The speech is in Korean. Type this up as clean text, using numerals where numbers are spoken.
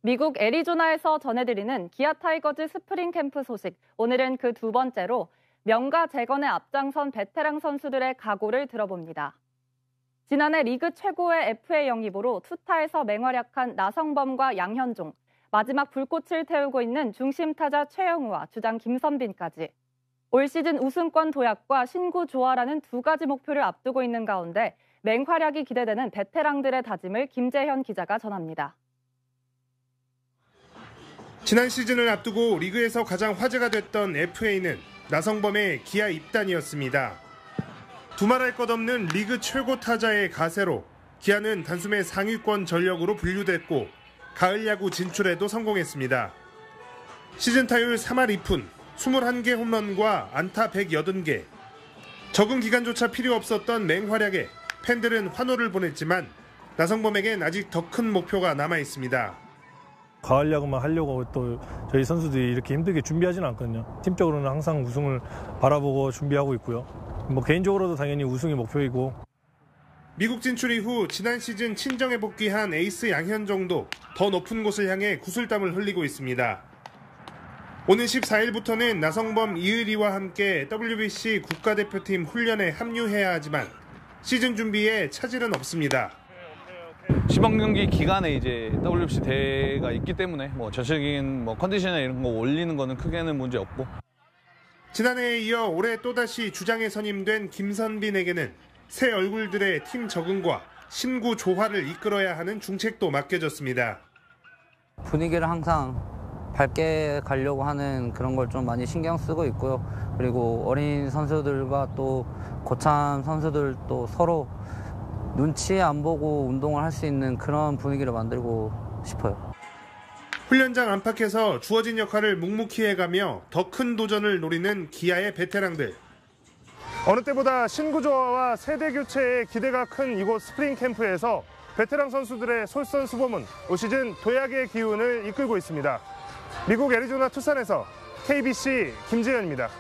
미국 애리조나에서 전해드리는 기아 타이거즈 스프링 캠프 소식. 오늘은 그 두 번째로 명가 재건에 앞장선 베테랑 선수들의 각오를 들어봅니다. 지난해 리그 최고의 FA 영입으로 투타에서 맹활약한 나성범과 양현종, 마지막 불꽃을 태우고 있는 중심 타자 최영우와 주장 김선빈까지. 올 시즌 우승권 도약과 신구 조화라는 두 가지 목표를 앞두고 있는 가운데 맹활약이 기대되는 베테랑들의 다짐을 김재현 기자가 전합니다. 지난 시즌을 앞두고 리그에서 가장 화제가 됐던 FA는 나성범의 기아 입단이었습니다. 두말할 것 없는 리그 최고 타자의 가세로 기아는 단숨에 상위권 전력으로 분류됐고 가을 야구 진출에도 성공했습니다. 시즌 타율 3할 2푼, 21개 홈런과 안타 180개. 적응 기간조차 필요 없었던 맹활약에 팬들은 환호를 보냈지만 나성범에겐 아직 더 큰 목표가 남아 있습니다. 가을 야구만 하려고 또 저희 선수들이 이렇게 힘들게 준비하지는 않거든요. 팀적으로는 항상 우승을 바라보고 준비하고 있고요. 뭐 개인적으로도 당연히 우승이 목표이고. 미국 진출 이후 지난 시즌 친정에 복귀한 에이스 양현종도 더 높은 곳을 향해 구슬땀을 흘리고 있습니다. 오는 14일부터는 나성범, 이의리와 함께 WBC 국가대표팀 훈련에 합류해야 하지만 시즌 준비에 차질은 없습니다. 시범 경기 기간에 이제 WBC 대회가 있기 때문에 전체적인 컨디션이나 이런 거 올리는 거는 크게는 문제 없고. 지난해에 이어 올해 또다시 주장에 선임된 김선빈에게는 새 얼굴들의 팀 적응과 신구 조화를 이끌어야 하는 중책도 맡겨졌습니다. 분위기를 항상 밝게 가려고 하는 그런 걸 좀 많이 신경 쓰고 있고요. 그리고 어린 선수들과 또 고참 선수들도 서로 눈치 안 보고 운동을 할 수 있는 그런 분위기를 만들고 싶어요. 훈련장 안팎에서 주어진 역할을 묵묵히 해가며 더 큰 도전을 노리는 기아의 베테랑들. 어느 때보다 신구 조화와 세대 교체에 기대가 큰 이곳 스프링 캠프에서 베테랑 선수들의 솔선수범은 올 시즌 도약의 기운을 이끌고 있습니다. 미국 애리조나 투싼에서 KBC 김재현입니다.